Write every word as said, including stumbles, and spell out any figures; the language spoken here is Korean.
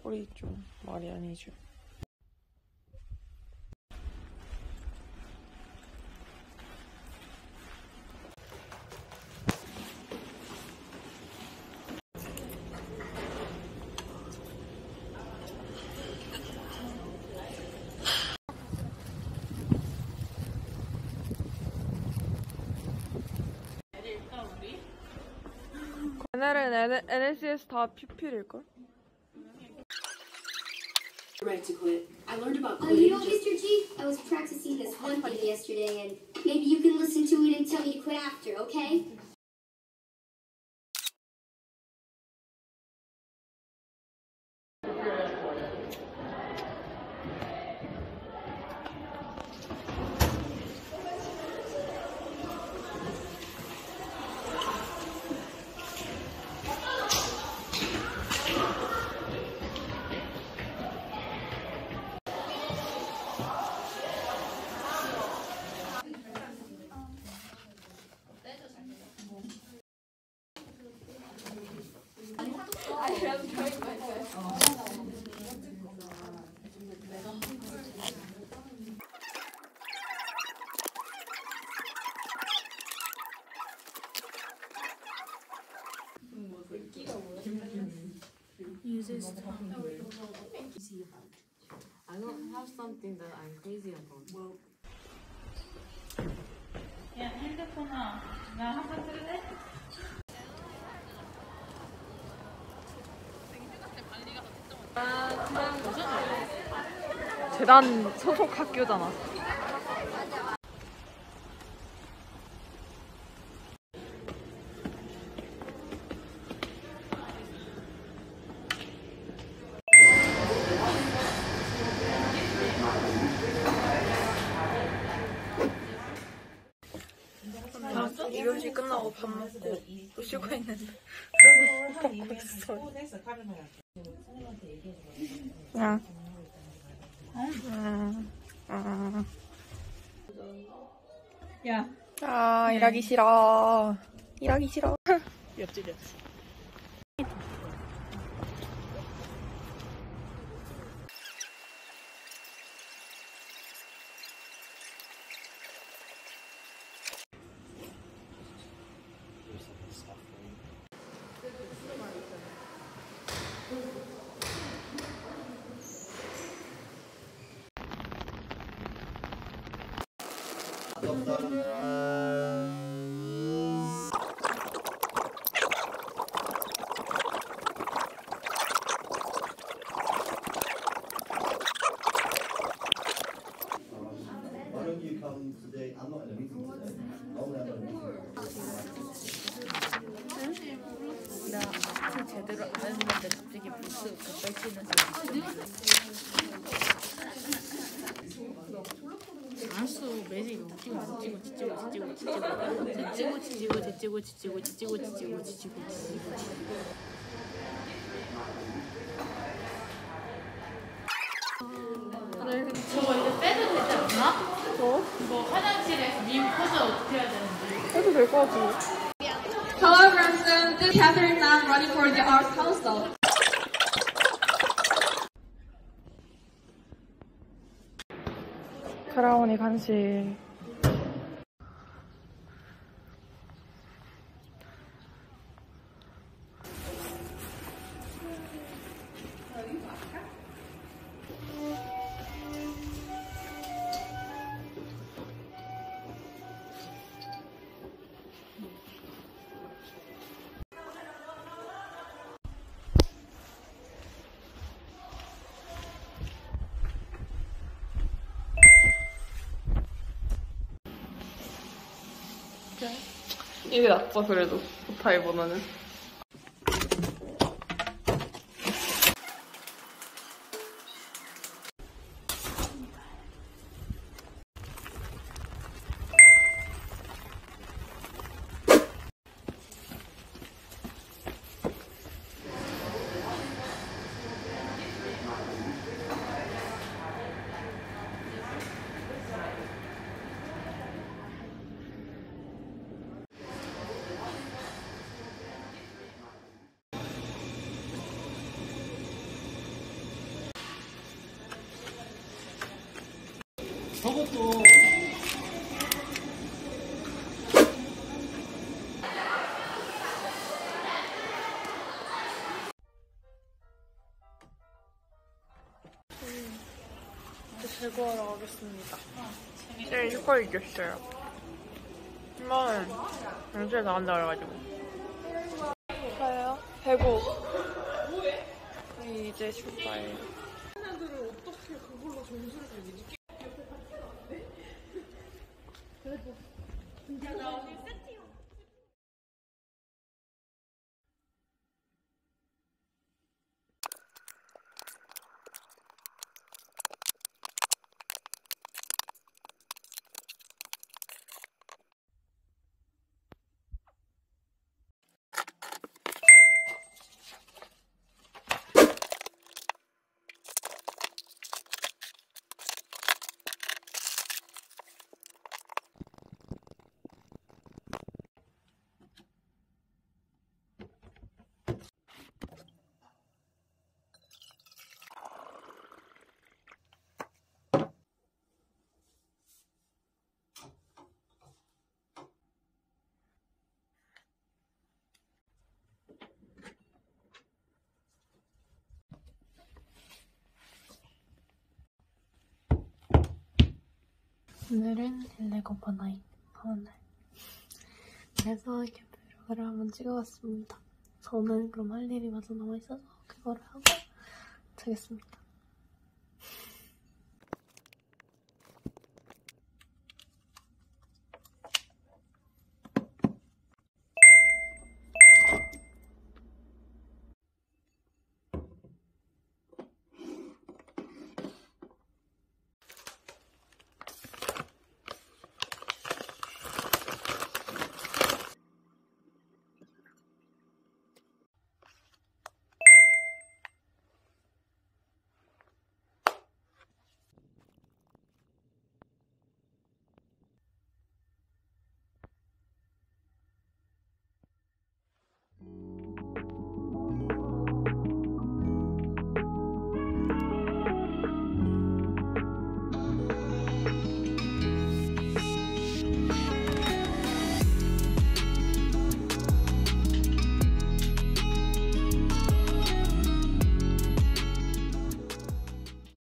털이 좀 말이 아니죠. 얘네는 엔에스에스 다 피필일걸? Right to quit. I learned about quitting. Oh, you know, Mister G, I was practicing this one thing yesterday, and maybe you can listen to it and tell me to quit after, okay? Uses I don't have something that I'm crazy about. Well, 야, 핸드폰아, 나 한번 쓸래? 재단 소속 학교잖아. 이교시 끝나고 밥 먹고 또 쉬고 있는데 밥 먹고 있어. 야. 음. 음. 야. 아, 일하기 싫어. 일하기 싫어. 옆집이었어. 나 제대로 안 했는데 갑자기 부스 가까이 치는 소리. 알았어, 매직 찍고 찍고 찍고 찍고 찍고 찍고 찍고 찍고 찍고 찍고 찍고 찍고 저거 이제 빼도 되지 않나? 뭐? 이거 화장실에서 님 포즈 어떻게 해야 되는지. 해도 될 것 같은데. Hello, Branksome. This is Catherine Nam running for the Arts Council. 크라운이 간식. 이게 낫죠, 그래도 오타이보다는. 이제 제거하러 가겠습니다. 제일 휴가 이겼어요. 한번 영주에 나간다 그래가지고. 저요? 배고. 우리 이제 출발. 오늘은 일레 오버 나잇 하는 날. 그래서 이렇게 브이로그를 한번 찍어봤습니다. 저는 그럼 할 일이 마저 남아있어서 그거를 하고 자겠습니다.